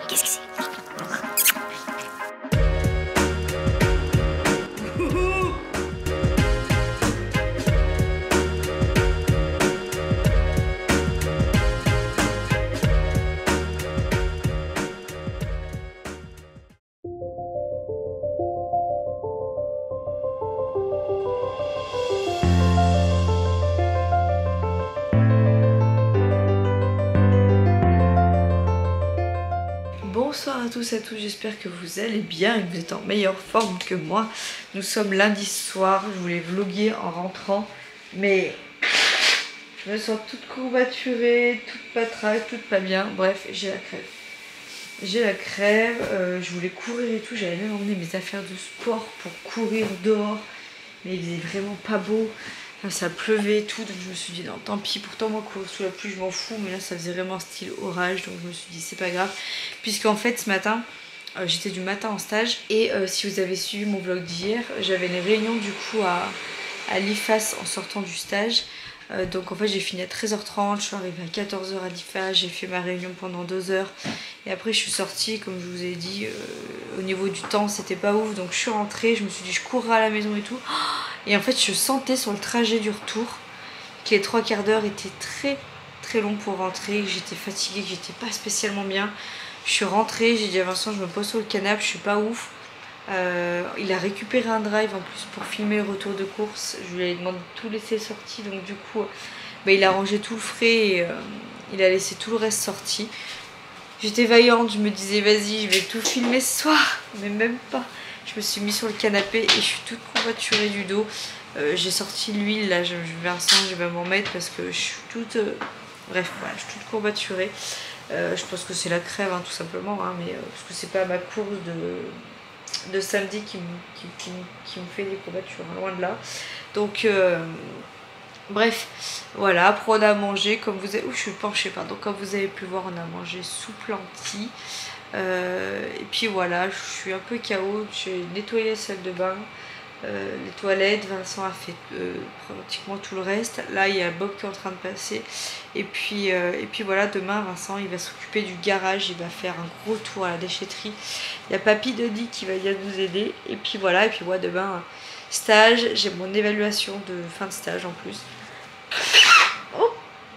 Qu'est-ce que c'est? Bonsoir à tous et à toutes, j'espère que vous allez bien et que vous êtes en meilleure forme que moi. Nous sommes lundi soir, je voulais vlogger en rentrant, mais je me sens toute courbaturée, toute patraque, toute pas bien. Bref, j'ai la crève. J'ai la crève, je voulais courir et tout, j'avais même emmené mes affaires de sport pour courir dehors, mais il faisait vraiment pas beau. Ça pleuvait et tout, donc je me suis dit non tant pis, pourtant moi courir sous la pluie je m'en fous, mais là ça faisait vraiment style orage, donc je me suis dit c'est pas grave, puisqu'en fait ce matin j'étais du matin en stage et si vous avez suivi mon vlog d'hier, j'avais une réunion du coup à l'IFAS en sortant du stage. Donc en fait j'ai fini à 13h30, je suis arrivée à 14h à l'IFAS, j'ai fait ma réunion pendant 2 heures et après je suis sortie, comme je vous ai dit, au niveau du temps c'était pas ouf, donc je suis rentrée, je me suis dit je courrai à la maison et tout. Et en fait je sentais sur le trajet du retour que les 3/4 d'heure étaient très longs pour rentrer, que j'étais fatiguée, que j'étais pas spécialement bien. Je suis rentrée, j'ai dit à Vincent je me pose sur le canapé, je suis pas ouf. Il a récupéré un drive en plus pour filmer le retour de course. Je lui ai demandé de tout laisser sorti, donc du coup il a rangé tout le frais et il a laissé tout le reste sorti. J'étais vaillante, je me disais vas-y je vais tout filmer ce soir, mais même pas. Je me suis mise sur le canapé et je suis toute courbaturée du dos. J'ai sorti l'huile, là Vincent je vais m'en mettre parce que je suis toute... Bref voilà, je suis toute courbaturée. Je pense que c'est la crève hein, tout simplement, hein, mais parce que c'est pas ma course de samedi qui me fait des courbatures, loin de là. Donc bref, voilà, après on a mangé, comme vous avez... Ouh, je suis penchée, pardon. Comme vous avez pu voir, on a mangé soupe lentilles. Et puis voilà, je suis un peu KO, j'ai nettoyé la salle de bain, les toilettes, Vincent a fait pratiquement tout le reste. Là il y a Bob qui est en train de passer. Et puis voilà, demain Vincent il va s'occuper du garage, il va faire un gros tour à la déchetterie. Il y a Papy Denis qui va bien nous aider. Et puis voilà, et puis moi demain stage, j'ai mon évaluation de fin de stage en plus. Oh,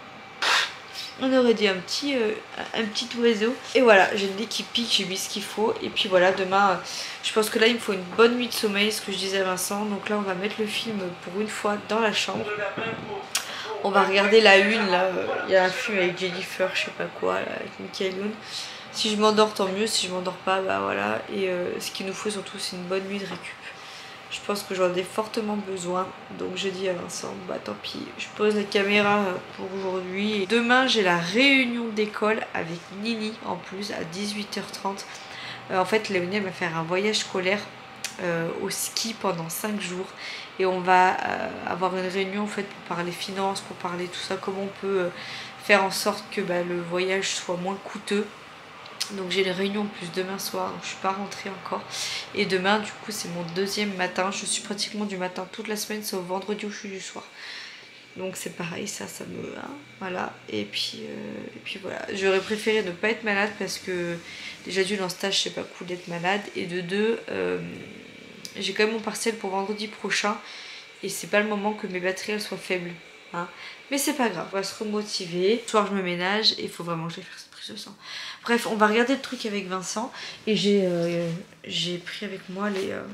on aurait dit un petit oiseau. Et voilà, j'ai le nez qui pique, j'ai mis ce qu'il faut. Et puis voilà, demain, je pense que là, il me faut une bonne nuit de sommeil, ce que je disais à Vincent. Donc là, on va mettre le film pour une fois dans la chambre. On va regarder la une, là. Il y a un film avec Jennifer, je sais pas quoi, là, avec Michael Youn. Si je m'endors, tant mieux. Si je m'endors pas, bah voilà. Et ce qu'il nous faut surtout, c'est une bonne nuit de récup. Je pense que j'en ai fortement besoin. Donc j'ai dit à Vincent, bah tant pis, je pose la caméra pour aujourd'hui. Demain j'ai la réunion d'école avec Nini en plus à 18h30. En fait Léonie va faire un voyage scolaire au ski pendant 5 jours. Et on va avoir une réunion en fait pour parler finances, pour parler tout ça, comment on peut faire en sorte que le voyage soit moins coûteux. Donc j'ai les réunions en plus demain soir, donc je suis pas rentrée encore. Et demain du coup c'est mon deuxième matin, je suis pratiquement du matin toute la semaine sauf vendredi où je suis du soir. Donc c'est pareil, ça me... Hein, voilà, et puis voilà. J'aurais préféré ne pas être malade parce que déjà d'une en stage c'est pas cool d'être malade. Et de deux, j'ai quand même mon partiel pour vendredi prochain. Et c'est pas le moment que mes batteries elles soient faibles. Hein. Mais c'est pas grave, on va se remotiver. Ce soir je me ménage et il faut vraiment que je fasse cette prise de sang. Bref, on va regarder le truc avec Vincent. Et j'ai pris avec moi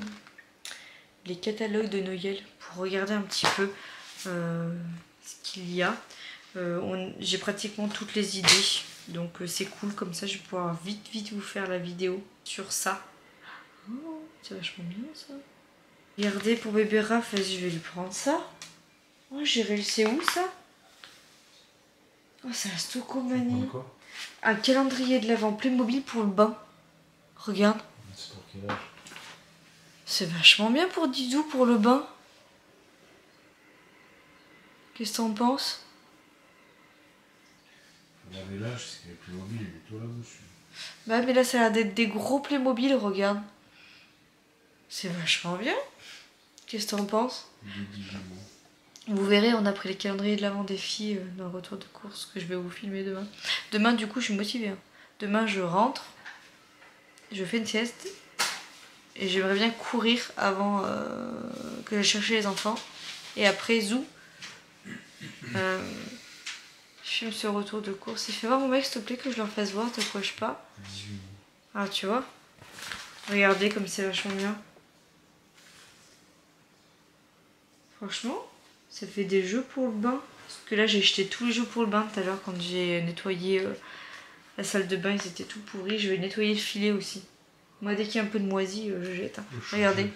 les catalogues de Noël pour regarder un petit peu ce qu'il y a. J'ai pratiquement toutes les idées. Donc c'est cool, comme ça je vais pouvoir vite vous faire la vidéo sur ça. Oh, c'est vachement bien ça. Regardez pour bébé Raph, vas-y je vais lui prendre ça. Oh j'irai, c'est où ça? Oh c'est la Stocomanie. Un calendrier de l'avant Playmobil pour le bain. Regarde. C'est pour quel âge? C'est vachement bien pour Didou pour le bain. Qu'est-ce que t'en penses? On avait l'âge, c'est qu'il y avait Playmobil, il est tout là-dessus. Bah mais là ça a l'air d'être des gros Playmobil, regarde. C'est vachement bien. Qu'est-ce que t'en penses? Vous verrez, on a pris les calendriers de l'avant des filles dans le retour de course que je vais vous filmer demain. Demain du coup je suis motivée. Hein. Demain je rentre, je fais une sieste et j'aimerais bien courir avant que j'aille chercher les enfants. Et après, zou, je filme ce retour de course. Et fais voir mon mec, s'il te plaît, que je leur fasse voir, t'approches pas. Ah, tu vois? Regardez comme c'est vachement bien. Franchement, ça fait des jeux pour le bain. Parce que là, j'ai jeté tous les jeux pour le bain tout à l'heure quand j'ai nettoyé la salle de bain. Ils étaient tout pourris. Je vais nettoyer le filet aussi. Moi, dès qu'il y a un peu de moisi, je jette. Hein. Regardez.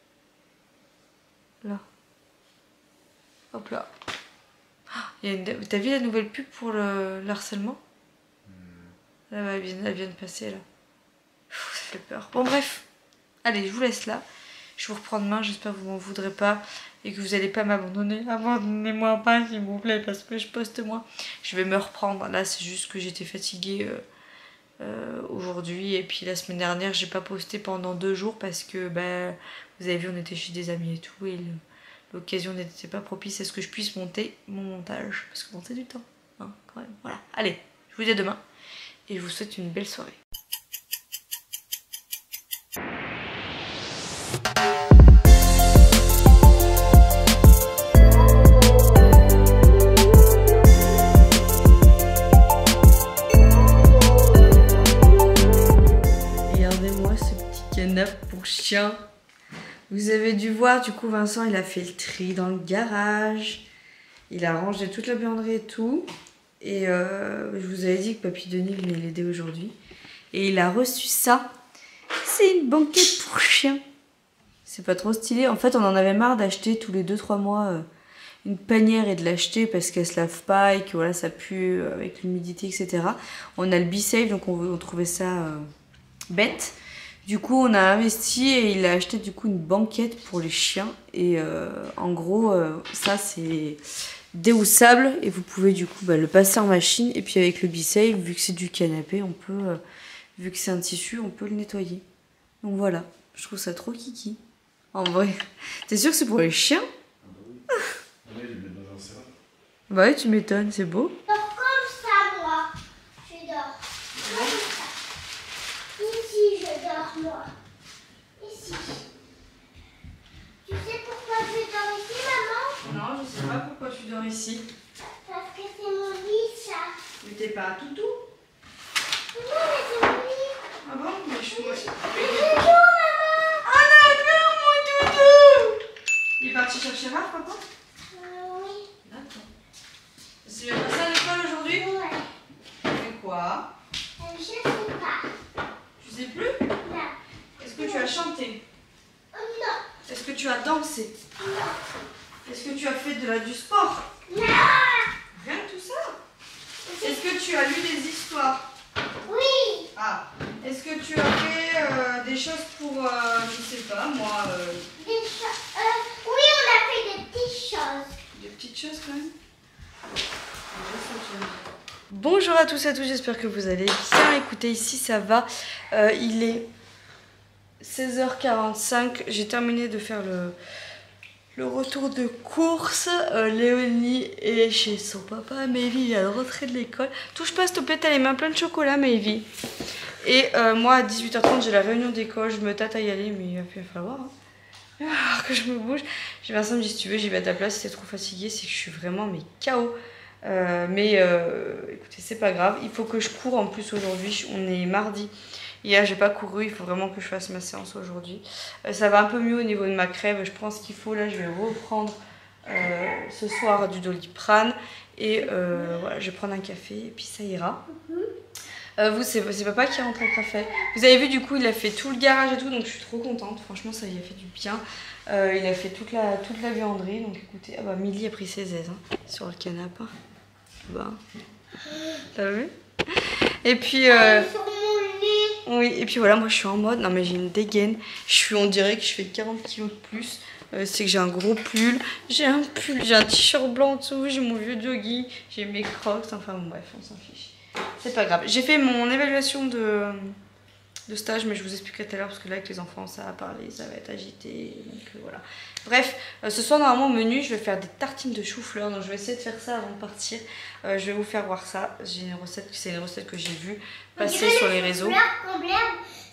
Là. Hop là. T'as vu la nouvelle pub pour le harcèlement? Là, elle vient de passer là. Ça fait peur. Bon bref. Allez, je vous laisse là. Je vous reprends demain. J'espère que vous m'en voudrez pas. Et que vous n'allez pas m'abandonner. Abandonnez-moi pas s'il vous plaît. Parce que je poste moi. Je vais me reprendre. Là c'est juste que j'étais fatiguée aujourd'hui. Et puis la semaine dernière j'ai pas posté pendant 2 jours. Parce que vous avez vu on était chez des amis et tout. Et l'occasion n'était pas propice à ce que je puisse monter mon montage. Parce que bon c'est du temps. Hein, quand même. Voilà. Allez, je vous dis à demain. Et je vous souhaite une belle soirée. Regardez-moi ce petit canapé pour chien. Vous avez dû voir, du coup Vincent il a fait le tri dans le garage. Il a rangé toute la buanderie et tout. Et je vous avais dit que Papy Denis venait l'aider aujourd'hui. Et il a reçu ça. C'est une banquette pour chien. C'est pas trop stylé. En fait, on en avait marre d'acheter tous les 2-3 mois une panière et de l'acheter parce qu'elle se lave pas et que voilà, ça pue avec l'humidité, etc. On a le B-Save, donc on trouvait ça bête. Du coup, on a investi et il a acheté du coup une banquette pour les chiens. Et en gros, ça c'est déhoussable et vous pouvez du coup le passer en machine. Et puis avec le B-Save, vu que c'est du canapé, on peut, vu que c'est un tissu, on peut le nettoyer. Donc voilà, je trouve ça trop kiki. En vrai, t'es sûr que c'est pour les chiens? Ah bah oui, ils les mettent dans un salade. Bah oui, tu m'étonnes, c'est beau. Je dors comme ça, moi. Je dors comme ça. Ici, je dors, moi. Ici. Tu sais pourquoi je dors ici, maman? Non, je sais pas pourquoi tu dors ici. Parce que c'est mon lit, ça. Mais t'es pas un toutou? Non, mais c'est mon lit. Ah bon? Mais je suis... Doudou, maman. Ah non, mon toutou! Il est parti chercher Raph, papa? Oui. D'accord. C'est bien passé à l'école aujourd'hui? Ouais. Tu fais quoi? Je sais pas. Tu sais plus? Non. Est-ce que tu as chanté? Non. Est-ce que tu as dansé? Non. Est-ce que tu as fait du sport? Non. Rien de tout ça? Est-ce que tu as lu des histoires? Oui. Ah. Est-ce que tu as fait des choses pour, je sais pas, moi... Des choses. Oui, on a fait des petites choses. Des petites choses quand même. Bonjour à tous et à toutes, j'espère que vous allez bien. Écoutez, ici ça va. Il est 16h45. J'ai terminé de faire le retour de course. Léonie est chez son papa. Maëvy vient de rentrer de l'école. Touche pas, s'il te plaît, t'as les mains pleines de chocolat, Maëvy. Et moi, à 18h30, j'ai la réunion d'école. Je me tâte à y aller, mais il va falloir. Hein. Il va falloir que je me bouge. J'ai Vincent me dit, si tu veux, j'y vais à ta place. Si t'es trop fatiguée, c'est que je suis vraiment KO. Écoutez, c'est pas grave. Il faut que je cours en plus aujourd'hui. On est mardi. Hier, j'ai pas couru. Il faut vraiment que je fasse ma séance aujourd'hui. Ça va un peu mieux au niveau de ma crève. Je pense qu'il faut. Là, je vais reprendre ce soir du Doliprane. Et voilà, je vais prendre un café. Et puis ça ira. Vous, c'est papa qui rentre au café. Vous avez vu, du coup, il a fait tout le garage et tout. Donc, je suis trop contente. Franchement, ça lui a fait du bien. Il a fait toute la vianderie. Donc, écoutez, ah bah, Milly a pris ses aises hein, sur le canapé. Bah, t'as vu? Et puis Sur mon lit. oui, et puis voilà, moi je suis en mode, non mais j'ai une dégaine, on dirait que je fais 40 kilos de plus. C'est que j'ai un gros pull, j'ai un t-shirt blanc en dessous, j'ai mon vieux jogging, j'ai mes crocs, enfin bon bref, on s'en fiche. C'est pas grave. J'ai fait mon évaluation de stage, mais je vous expliquerai tout à l'heure parce que là avec les enfants ça va parler, ça va être agité, donc voilà. Bref, ce soir normalement au menu je vais faire des tartines de chou-fleur, donc je vais essayer de faire ça avant de partir. Je vais vous faire voir ça, c'est une recette que j'ai vue passer sur les réseaux. Le problème,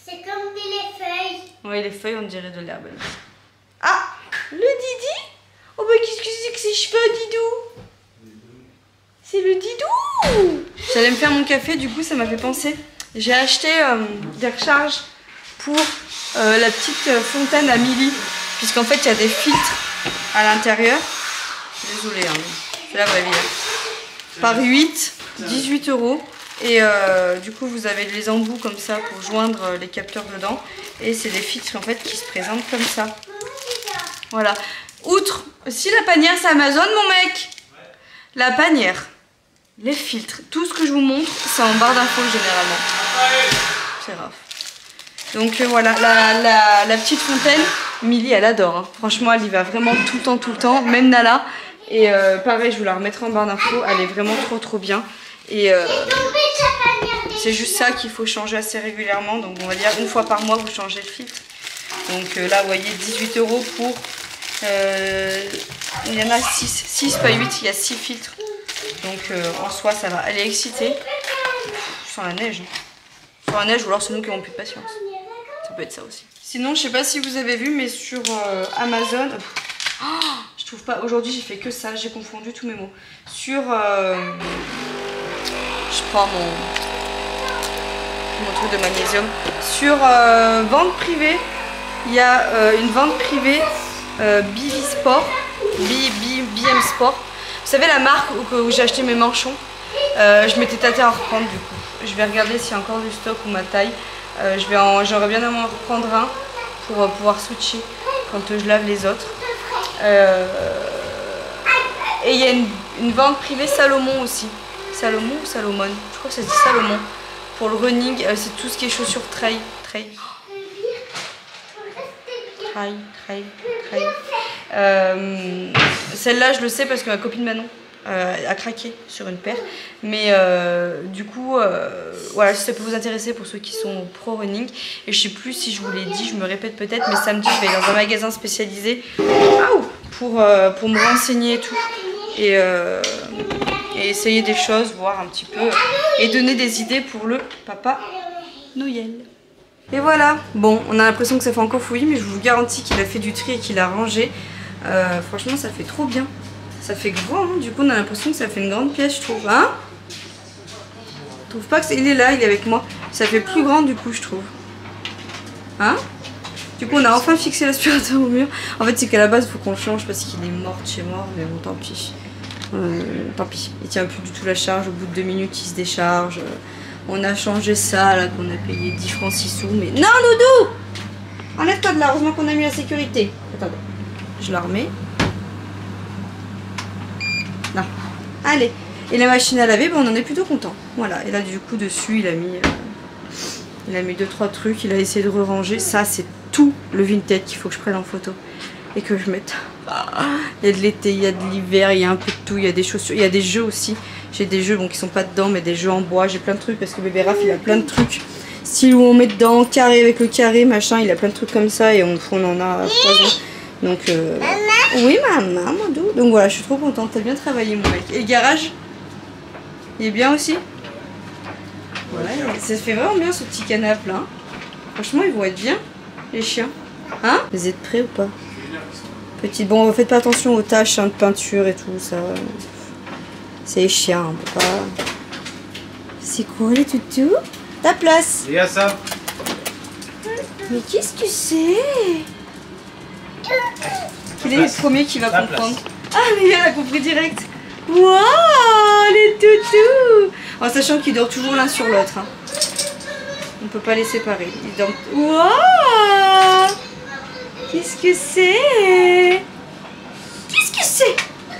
C'est comme les feuilles. Oui, les feuilles, on dirait de l'herbe. Ah, le Didi. Oh, bah qu'est-ce que c'est que ces cheveux, Didou? C'est le Didou. J'allais me faire mon café, du coup, ça m'a fait penser. J'ai acheté des recharges pour la petite fontaine à Milly. Puisqu'en fait, il y a des filtres à l'intérieur. Désolée, hein, c'est la vraie vie. Par 8, 18 €. Et du coup, vous avez les embouts comme ça pour joindre les capteurs dedans. Et c'est des filtres en fait qui se présentent comme ça. Voilà. Outre, si la panière c'est Amazon, mon mec. La panière, les filtres, tout ce que je vous montre, c'est en barre d'infos généralement. C'est grave. Donc voilà, la petite fontaine, Milly, elle adore. Hein. Franchement, elle y va vraiment tout le temps. Même Nala. Et pareil, je vous la remettrai en barre d'infos. Elle est vraiment trop bien. Et c'est juste ça qu'il faut changer assez régulièrement. Donc on va dire une fois par mois, vous changez le filtre. Donc là, vous voyez, 18 € pour... il y en a 6, pas 8, il y a 6 filtres. Donc en soi, ça va. Elle est excitée. Sans la neige. Sans la neige, ou alors c'est nous qui n'avons plus de patience. Ça peut être ça aussi. Sinon, je sais pas si vous avez vu, mais sur Amazon... Oh, je trouve pas... Aujourd'hui, j'ai fait que ça. J'ai confondu tous mes mots. Sur... je prends mon truc de magnésium. Sur vente privée, il y a une vente privée BV Sport, BM Sport. Vous savez la marque où j'ai acheté mes manchons. Je m'étais tâtée à en reprendre du coup. Je vais regarder s'il y a encore du stock ou ma taille. J'aurais bien aimé en reprendre un pour pouvoir switcher quand je lave les autres. Et il y a une vente privée Salomon aussi. Salomon ou Salomon? Je crois que ça se dit Salomon. Pour le running, c'est tout ce qui est chaussures trail. Celle-là, je le sais parce que ma copine Manon a craqué sur une paire. Mais du coup, voilà, si ça peut vous intéresser pour ceux qui sont pro running. Et je sais plus si je vous l'ai dit, je me répète peut-être, mais samedi, je vais dans un magasin spécialisé pour me renseigner et tout. Et essayer des choses, voir un petit peu et donner des idées pour le Papa Noël. Et voilà, bon, on a l'impression que ça fait encore fouillis, mais je vous garantis qu'il a fait du tri et qu'il a rangé. Franchement, ça fait trop bien. Ça fait grand, hein. Du coup, on a l'impression que ça fait une grande pièce, je trouve. Hein? Je trouve pas que il est là, il est avec moi. Ça fait plus grand, du coup, je trouve. Hein? Du coup, on a enfin fixé l'aspirateur au mur. En fait, c'est qu'à la base, il faut qu'on le change parce qu'il est mort de chez mort, mais bon, tant pis. Tant pis, il tient plus du tout la charge, au bout de 2 minutes il se décharge. On a changé ça là qu'on a payé 10 francs 6 sous, mais non Doudou, enlève-toi de là, heureusement qu'on a mis la sécurité. Attendez, je la remets. Non, allez. Et la machine à laver, on en est plutôt content. Voilà, et là du coup dessus il a mis 2-3 trucs, il a essayé de re-ranger. Ça c'est tout le vintage qu'il faut que je prenne en photo et que je mette. Il y a de l'été, il y a de l'hiver, il y a un peu de tout, il y a des chaussures, il y a des jeux aussi. J'ai des jeux qui sont pas dedans, mais des jeux en bois, j'ai plein de trucs parce que bébé Raph il a plein de trucs. Style où on met dedans, carré avec le carré, machin, il a plein de trucs comme ça et on en a 3 ans. Donc, oui maman, mon doux. Donc voilà, je suis trop contente, t'as bien travaillé mon mec. Et le garage, il est bien aussi. Voilà, ça fait vraiment bien ce petit canapé là. Franchement, ils vont être bien, les chiens. Hein? Vous êtes prêts ou pas? Petit, bon, faites pas attention aux taches hein, de peinture et tout ça. C'est les chiens, on peut pas. C'est quoi les toutous? Ta place. Et à ça. Mais qu'est-ce que c'est? Quel est le premier qui va comprendre? Ah, mais elle a compris direct. Waouh, les toutous! En sachant qu'ils dorment toujours l'un sur l'autre. Hein. On peut pas les séparer. Ils dorment. Waouh! Qu'est-ce que c'est? Qu'est-ce que c'est?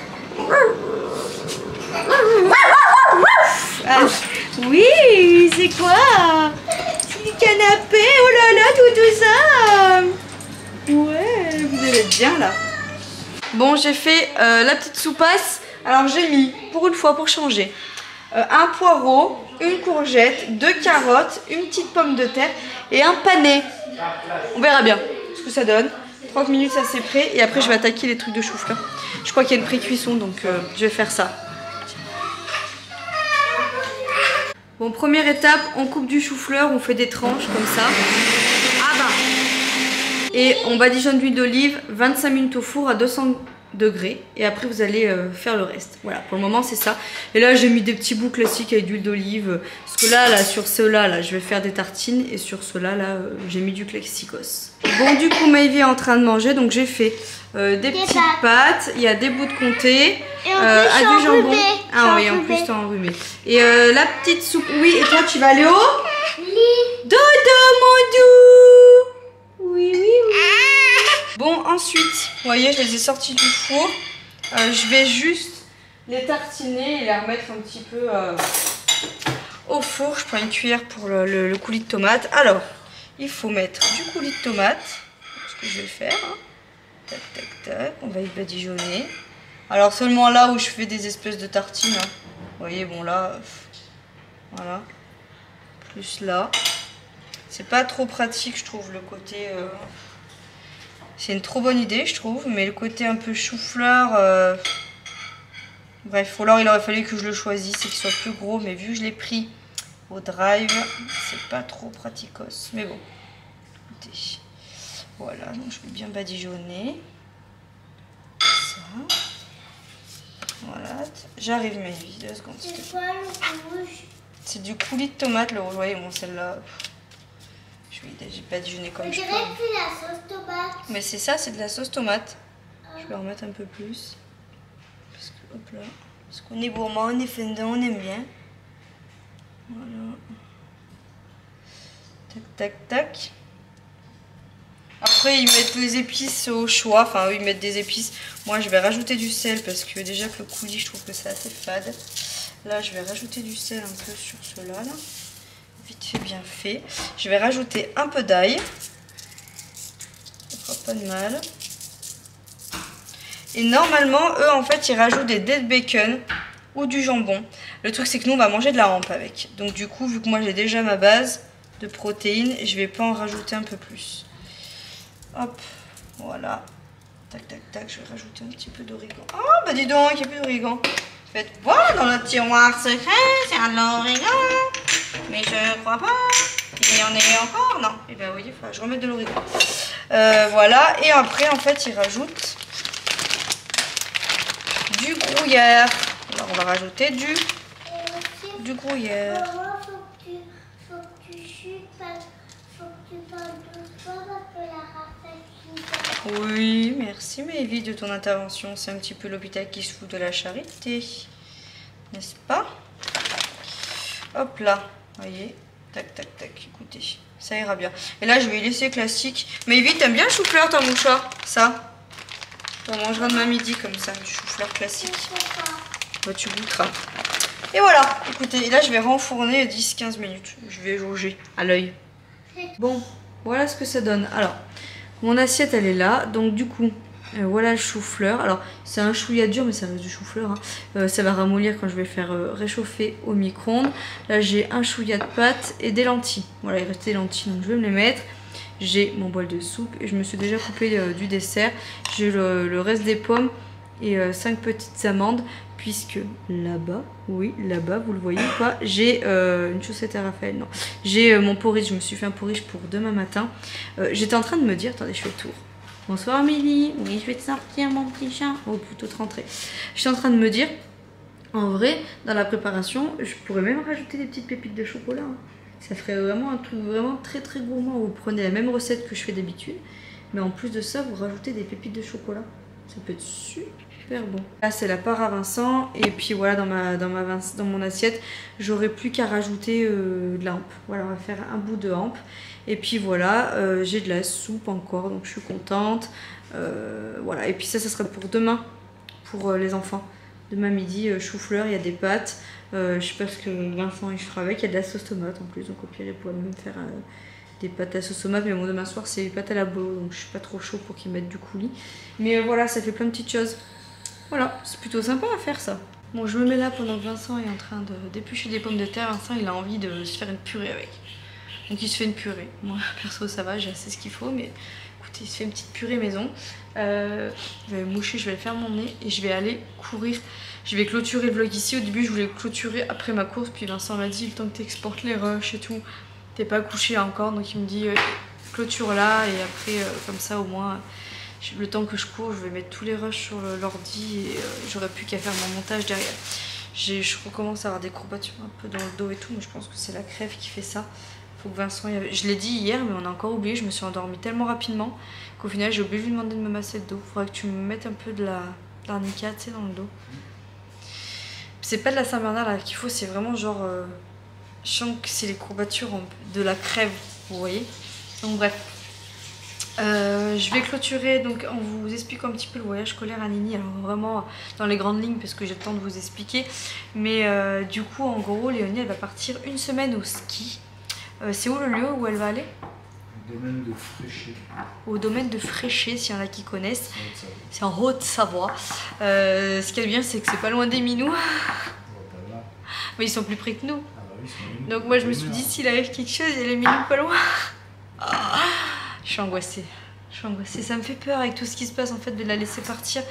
Ah, oui, c'est quoi? C'est du canapé, oh là là, tout ça. Ouais, vous allez être bien là. Bon, j'ai fait la petite soupasse. Alors j'ai mis, pour une fois, pour changer, un poireau, une courgette, 2 carottes, une petite pomme de terre et un panais. On verra bien ce que ça donne. 30 minutes, ça c'est prêt. Et après, je vais attaquer les trucs de chou-fleur. Je crois qu'il y a une pré-cuisson, donc je vais faire ça. Bon, première étape, on coupe du chou-fleur, on fait des tranches comme ça. Et on badigeonne d'huile d'olive 25 minutes au four à 200 degrés. Et après vous allez faire le reste. Voilà, pour le moment c'est ça. Et là j'ai mis des petits bouts classiques avec d'huile d'olive. Parce que là, sur ceux-là, là, je vais faire des tartines. Et sur ceux-là, là, j'ai mis du classicos. Bon, du coup, Maëvie est en train de manger. Donc j'ai fait des petites pâtes. Il y a des bouts de comté. Et en plus, du jambon. Ah oui, en enrhumée. plus t'es enrhumé. Et la petite soupe. Oui, et toi tu vas aller au Lit. dodo, mon doux. Oui, oui, oui. Bon, ensuite, vous voyez, je les ai sortis du four. Je vais juste les tartiner et les remettre un petit peu au four. Je prends une cuillère pour le coulis de tomate. Alors, il faut mettre du coulis de tomate. C'est ce que je vais faire. Hein. Tac, tac, tac. On va y badigeonner. Alors, seulement là où je fais des espèces de tartines. Hein. Vous voyez, bon là, voilà. Plus là. C'est pas trop pratique, je trouve, le côté... C'est une trop bonne idée, je trouve, mais le côté un peu chou-fleur... Bref, ou alors il aurait fallu que je le choisisse et qu'il soit plus gros, mais vu que je l'ai pris au drive, c'est pas trop praticos. Mais bon, écoutez, voilà, donc je vais bien badigeonner. Ça. Voilà, j'arrive, mes 2 secondes. C'est quoi le rouge? C'est du coulis de tomate, le rouge, vous voyez, bon, celle-là... J'ai badigeonné comme On je dirait peux. que c'est la sauce tomate. Mais c'est ça, c'est de la sauce tomate. Je vais en remettre un peu plus. Parce que, hop là. Parce qu'on est gourmand, on est fendant, on aime bien. Voilà. Tac, tac, tac. Après, ils mettent les épices au choix. Enfin, eux, ils mettent des épices. Moi, je vais rajouter du sel parce que déjà que le coulis, je trouve que c'est assez fade. Là, je vais rajouter du sel un peu sur cela, là. Vite fait, bien fait. Je vais rajouter un peu d'ail. Ça fera pas de mal. Et normalement, eux, en fait, ils rajoutent des dés de bacon ou du jambon. Le truc, c'est que nous, on va manger de la hampe avec. Donc, du coup, vu que moi, j'ai déjà ma base de protéines, je vais pas en rajouter un peu plus. Hop, voilà. Tac, tac, tac, je vais rajouter un petit peu d'origan. Oh, bah dis donc, il n'y a plus d'origan. Faites voir dans notre tiroir secret, c'est un l'origan. Mais je crois pas. Il y en a encore? Non. Et ben oui, il faut que je remette de l'origan. Voilà. Et après, en fait, ils rajoutent du gruyère. Alors, on va rajouter du gruyère. Maman, faut que tu chutes, faut que tu parles doucement parce que la rafale qui Oui, merci Maëvie de ton intervention. C'est un petit peu l'hôpital qui se fout de la charité. N'est-ce pas? Hop là. Voyez, tac, tac, tac, écoutez, ça ira bien. Et là, je vais laisser classique. Mais vite, t'aimes bien le chou-fleur, ta mouchoir? Ça, on mangera demain midi comme ça, du chou-fleur classique. Bah, tu goûteras. Et voilà, écoutez, et là, je vais renfourner 10-15 minutes. Je vais jauger à l'œil. Bon, voilà ce que ça donne. Alors, mon assiette, elle est là. Donc, du coup, voilà le chou-fleur. Alors, c'est un chouïa dur, mais ça reste du chou-fleur. Hein. Ça va ramollir quand je vais le faire réchauffer au micro-ondes. Là, j'ai un chouïa de pâtes et des lentilles. Voilà, il reste des lentilles, donc je vais me les mettre. J'ai mon bol de soupe et je me suis déjà coupé du dessert. J'ai le reste des pommes et 5 petites amandes. Puisque là-bas, oui, là-bas, vous le voyez ou pas, j'ai une chaussette à Raphaël, non. J'ai mon porridge, je me suis fait un porridge pour demain matin. J'étais en train de me dire, attendez, je fais le tour. Bonsoir Amélie, oui, je vais te sortir mon petit chat. Oh, plutôt te rentrer. J'étais en train de me dire, en vrai, dans la préparation, je pourrais même rajouter des petites pépites de chocolat. Hein. Ça ferait vraiment un truc vraiment très très gourmand. Vous prenez la même recette que je fais d'habitude, mais en plus de ça, vous rajoutez des pépites de chocolat. Ça peut être super bon. Là, c'est la part à Vincent. Et puis voilà, dans mon assiette, j'aurai plus qu'à rajouter de la hampe. Voilà, on va faire un bout de hampe. Et puis voilà, j'ai de la soupe encore, donc je suis contente. Voilà, et puis ça sera pour demain, pour les enfants. Demain midi, chou-fleur, il y a des pâtes. Je sais pas ce que Vincent il fera avec. Il y a de la sauce tomate en plus, donc au pire, il pourrait même faire des pâtes à sauce tomate. Mais bon, demain soir, c'est pâtes à la bolo, donc je suis pas trop chaud pour qu'ils mettent du coulis. Mais voilà, ça fait plein de petites choses. Voilà, c'est plutôt sympa à faire ça. Bon, je me mets là pendant que Vincent est en train de d'éplucher des pommes de terre. Vincent, il a envie de se faire une purée avec. Donc il se fait une purée. Moi, perso, ça va, j'ai assez ce qu'il faut. Mais écoutez, il se fait une petite purée maison. Je vais moucher, je vais faire mon nez et je vais aller courir. Je vais clôturer le vlog ici. Au début, je voulais clôturer après ma course. Puis Vincent m'a dit, le temps que tu exportes les rushs et tout, t'es pas couché encore. Donc il me dit, clôture là et après comme ça au moins le temps que je cours je vais mettre tous les rushs sur l'ordi et j'aurai plus qu'à faire mon montage derrière. Je recommence à avoir des courbatures un peu dans le dos et tout, mais je pense que c'est la crève qui fait ça. Faut que Vincent je l'ai dit hier mais on a encore oublié, je me suis endormie tellement rapidement qu'au final j'ai oublié de lui demander de me masser le dos. Faudrait que tu me mettes un peu de l'arnica, tu sais, dans le dos. C'est pas de la Saint-Bernard là qu'il faut, c'est vraiment genre je sens que c'est les courbatures de la crève, vous voyez. Donc bref, je vais clôturer donc en vous expliquant un petit peu le voyage scolaire à Nini. Alors vraiment dans les grandes lignes parce que j'ai le temps de vous expliquer. Mais du coup en gros Léonie elle va partir une semaine au ski. C'est où le lieu où elle va aller? Au domaine de Fréchet. Au domaine de Fréchet, s'il y en a qui connaissent. C'est en Haute-Savoie. Ce qui est bien c'est que c'est pas loin des Minous. Mais ils sont plus près que nous. Donc moi je me suis dit s'il arrive quelque chose, il y a les Minous pas loin. Je suis angoissée. Ça me fait peur avec tout ce qui se passe en fait de la laisser partir.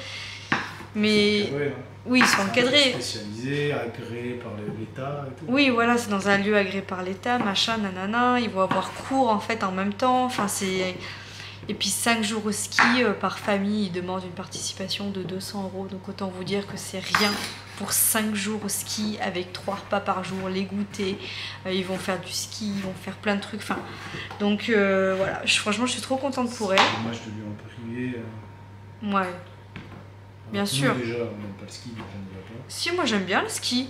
Mais oui, ils sont encadrés. Spécialisés, agréés par l'État et tout. Oui, voilà, c'est dans un lieu agréé par l'État, machin, nanana. Ils vont avoir cours en fait en même temps. Enfin, c'est... Et puis 5 jours au ski par famille, ils demandent une participation de 200 €. Donc autant vous dire que c'est rien pour 5 jours au ski avec 3 repas par jour, les goûters. Ils vont faire du ski, ils vont faire plein de trucs. Enfin, donc voilà, franchement je suis trop contente pour elle. C'est dommage de lui en priver. Ouais, bien sûr. Nous, déjà, on n'aime pas le ski, donc on n'y va pas. Si, moi j'aime bien le ski.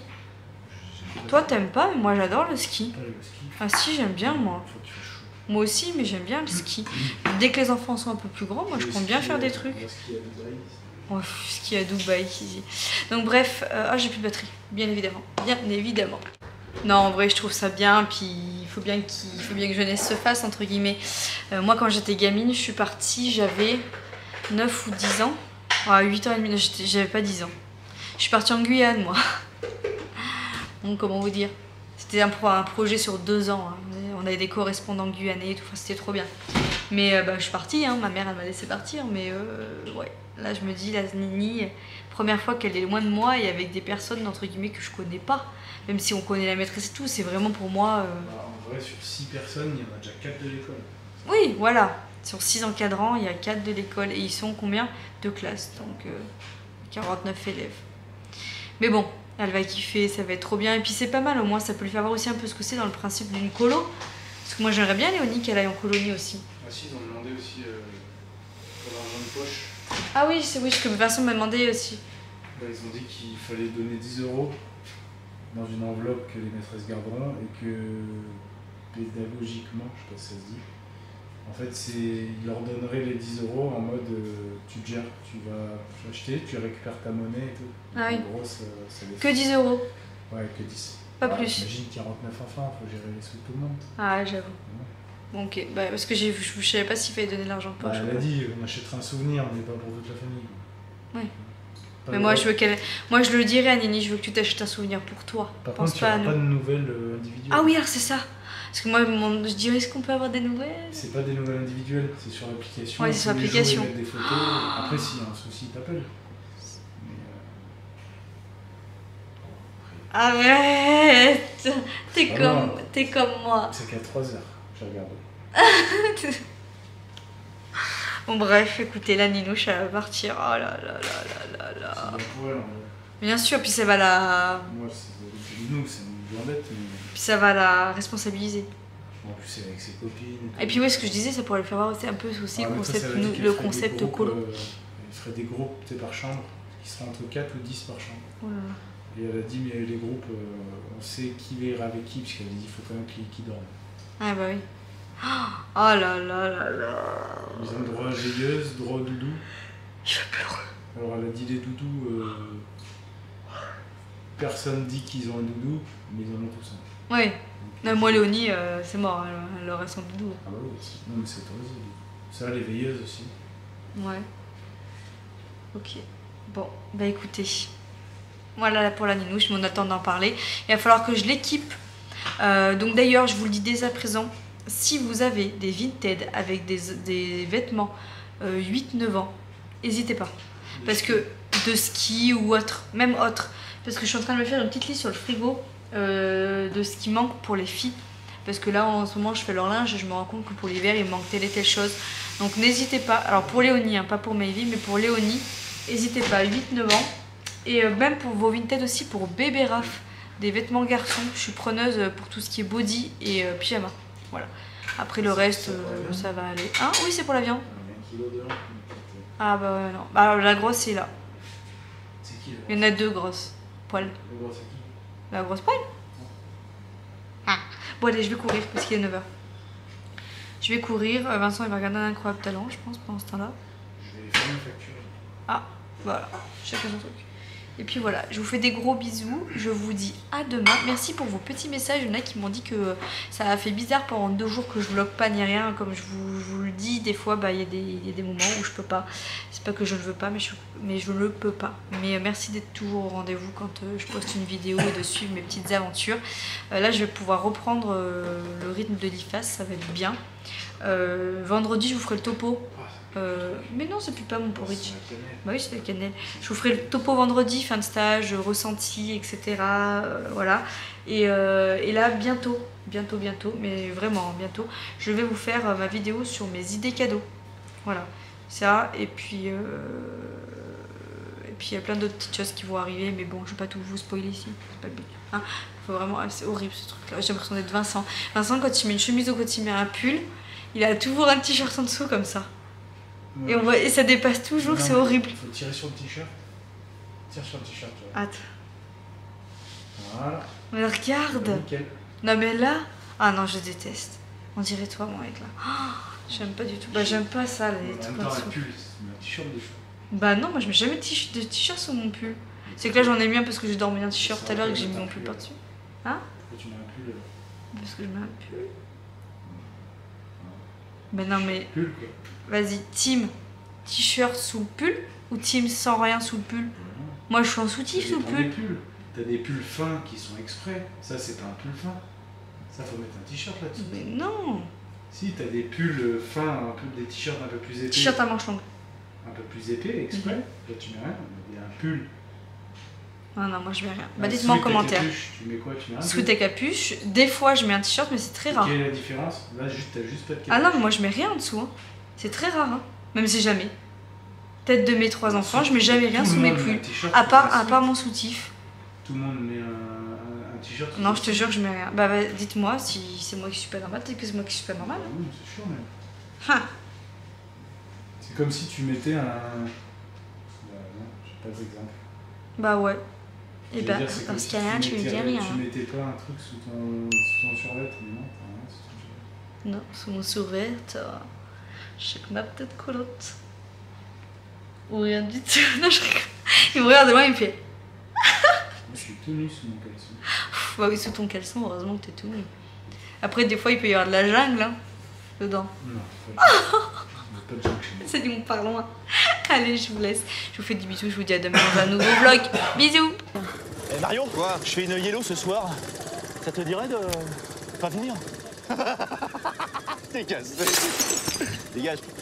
Toi t'aimes pas, mais moi j'adore le ski. Pas le ski. Ah si, j'aime bien moi. Faut qu'il fasse chaud. Moi aussi, mais j'aime bien le ski. Dès que les enfants sont un peu plus grands, moi je compte bien faire des trucs. Le ski à Dubaï. Ouais, ski à Dubaï, qui dit. Donc bref, j'ai plus de batterie, bien évidemment. Bien évidemment. Non, en vrai, je trouve ça bien, puis il faut bien que jeunesse se fasse, entre guillemets. Moi, quand j'étais gamine, je suis partie, j'avais 9 ou 10 ans. Ouais, 8 ans et demi, j'avais pas 10 ans. Je suis partie en Guyane, moi. Donc, comment vous dire? C'était un projet sur 2 ans. Hein. On avait des correspondants guyanais et tout, enfin, c'était trop bien. Mais je suis partie, hein. Ma mère, elle m'a laissé partir, mais ouais. Là, je me dis, la Nini, première fois qu'elle est loin de moi et avec des personnes, entre guillemets, que je connais pas. Même si on connaît la maîtresse et tout, c'est vraiment pour moi... En vrai, sur 6 personnes, il y en a déjà 4 de l'école. Oui, voilà. Sur 6 encadrants, il y a 4 de l'école. Et ils sont combien? 2 classes, donc 49 élèves. Mais bon, elle va kiffer, ça va être trop bien. Et puis c'est pas mal, au moins, ça peut lui faire voir aussi un peu ce que c'est dans le principe d'une colo. Parce que moi, j'aimerais bien, Léonie, qu'elle aille en colonie aussi. Ah si, ils ont demandé aussi pour l'argent de poche. Ah oui, c'est oui, ce que Vincent m'a demandé aussi. Ils ont dit qu'il fallait donner 10 € dans une enveloppe que les maîtresses garderont et que pédagogiquement, je sais pas si ça se dit, en fait ils leur donneraient les 10 € en mode tu te gères, tu vas acheter, tu récupères ta monnaie et tout. Ah oui. En gros, ça les Que 10 €. Ouais, que 10. Pas plus. Imagine 49 enfants, faut gérer les sous de tout le monde. Ah, j'avoue. Bon, ok, bah, parce que je savais pas s'il fallait donner de l'argent de poche. Elle a dit, on achètera un souvenir, mais pas pour toute la famille. Ouais. Pas Mais le moi, droit. moi, je le dirais à Nini, je veux que tu t'achètes un souvenir pour toi. Par Pense contre, il pas à n'y aura nous. pas de nouvelles individuelles. Ah oui, alors c'est ça. Parce que moi, je dirais, est-ce qu'on peut avoir des nouvelles? C'est pas des nouvelles individuelles, c'est sur l'application. Ouais, c'est sur Tous les jours, l'application. ils mettent des photos. Après, s'il y a un souci, ils t'appellent. Mais, Arrête. T'es Ah comme moi. c'est qu'à 3h, j'ai regardé. Bon, bref, écoutez, la Ninouche, elle va partir. Oh là là là là là C'est là. bien pour elle, en vrai. Bien sûr, puis ça va la... Moi, c'est nous, c'est une blondette, mais Puis ça va la responsabiliser. en plus, c'est avec ses copines. Et puis, oui, ce que je disais, ça pourrait le faire voir aussi un peu aussi Ah, mais ça, ça veut dire qu'elle le ferait des concept groupes, colo. Elle ferait des groupes, tu sais, par chambre, qui seraient entre 4 ou 10 par chambre. Oh là là. Et elle a dit, mais les groupes, on sait qui ira avec qui, parce qu'elle a dit, il faut quand même qui dorme. Ah bah oui. Oh là là là là. Ils ont droit à veilleuse, droit au doudou. Je vais pleurer. Alors elle a dit les doudous, personne dit qu'ils ont un doudou, mais ils en ont tous un. Ouais. Non, moi, Léonie, c'est mort, elle aurait son doudou. Ah bah oui, non mais c'est autorisé. Ça, les veilleuses aussi. Ouais. Ok. Bon, bah écoutez. Voilà là pour la Ninouche, mais on attend d'en parler. Il va falloir que je l'équipe. Donc d'ailleurs, je vous le dis dès à présent, si vous avez des Vinted avec des vêtements 8-9 ans, n'hésitez pas. Parce que de ski ou autre, même autre. Parce que je suis en train de me faire une petite liste sur le frigo de ce qui manque pour les filles. parce que là en ce moment je fais leur linge et je me rends compte que pour l'hiver il me manque telle et telle chose. Donc n'hésitez pas, alors pour Léonie, hein, pas pour Mayvi, mais pour Léonie, n'hésitez pas, 8-9 ans. Et même pour vos vintage aussi, pour bébé Raph, des vêtements garçons, je suis preneuse pour tout ce qui est body et pyjama. Voilà. Après le reste, ça va aller. Hein? Oui, c'est pour la viande. Ah bah ouais, non. Bah, la grosse, c'est là. C'est qui? Il y en a 2 grosses. Poil. Le gros, c'est qui? La grosse poil. Ah. Bon allez, je vais courir parce qu'il est 9h. Je vais courir. Vincent, il va regarder un incroyable talent, je pense, pendant ce temps-là. Je vais faire une facture. Ah, voilà. Chacun son truc. Et puis voilà, je vous fais des gros bisous. Je vous dis à demain. Merci pour vos petits messages. Il y en a qui m'ont dit que ça a fait bizarre pendant 2 jours que je vlog pas ni rien. Comme je vous le dis, des fois, bah, y a des moments où je peux pas. C'est pas que je ne veux pas, mais je ne peux pas. Mais merci d'être toujours au rendez-vous quand je poste une vidéo et de suivre mes petites aventures. Là, je vais pouvoir reprendre le rythme de l'IFAS. Ça va être bien. Vendredi, je vous ferai le topo. Mais non, c'est plus pas mon porridge. Bah oui, c'est la cannelle. Je vous ferai le topo vendredi, fin de stage, ressenti, etc. Voilà. Et là, bientôt, mais vraiment bientôt, je vais vous faire ma vidéo sur mes idées cadeaux. Voilà. Ça, et puis il y a plein d'autres petites choses qui vont arriver, mais bon, je vais pas tout vous spoiler ici. C'est pas le but. Hein, faut vraiment... C'est horrible ce truc-là. J'ai l'impression d'être Vincent. Vincent, quand il met une chemise ou quand il met un pull, il a toujours un t-shirt en dessous comme ça. Ouais. Et ça dépasse toujours, c'est horrible. Il faut tirer sur le t-shirt. Tire sur le t-shirt. Hâte. Voilà. Mais regarde. Nickel. Non mais là... Ah non, je déteste. On dirait toi, mon mec, là. Oh, j'aime pas du tout. Bah j'aime pas ça, les trucs en dessous. Un t-shirt de cheveux. Bah non, moi je mets jamais de t-shirt sur mon pull. C'est que là j'en ai mis un parce que j'ai dormi un t-shirt tout à l'heure et que j'ai mis mon pull par-dessus. Hein? Pourquoi tu mets un pull? Parce que je mets un pull. Mais non mais... Pull quoi. Vas-y, team t-shirt sous le pull ou team sans rien sous le pull? Moi je suis en soutif sous le pull. T'as des pulls fins qui sont exprès. Ça c'est pas un pull fin. Ça faut mettre un t-shirt là-dessus. Mais non. Si, t'as des pulls fins, des t-shirts un peu plus épais. T-shirt à manches longues. Un peu plus épais, exprès. Là tu mets rien. Il y a un pull. Ah non, moi je mets rien. Bah dites-moi en commentaire. Tu mets quoi? Tu mets un sous ta capuche. Des fois je mets un t-shirt mais c'est très rare. Quelle est la différence? Là t'as juste pas de capuche. Ah non, mais moi je mets rien en dessous. Hein. C'est très rare. Hein. Même si jamais. Tête de mes 3 enfants, je mets jamais rien sous mes pulls. À part mon soutif. Tout le monde met un t-shirt. Non, je te jure, je mets rien. Bah dites-moi si c'est moi qui suis pas normale. Peut-être que c'est moi qui suis pas normale. Oui, c'est sûr même. Ha. C'est comme si tu mettais un... Bah non, j'ai pas d'exemple. Bah ouais. Et bah, dans ce cas-là, tu me dis rien. Tu mettais pas un truc sous ton survêt, mais non, t'as rien sous ton survêt. Non, sous mon survêt, j'ai que ma petite culotte. Ou rien du tout. Non, je rigole. Il me regarde de moi, il me fait... Je suis tout nu sous mon caleçon. Bah oui, sous ton caleçon, heureusement que t'es tout nu. Après, des fois, il peut y avoir de la jungle, hein, dedans. Non, pas de jungle chez moi. C'est du mon par loin. Allez, je vous laisse. Je vous fais des bisous, je vous dis à demain dans un nouveau vlog. Bisous. Eh Mario, quoi? Je fais une yellow ce soir. Ça te dirait de pas venir? T'es cassé. Dégage.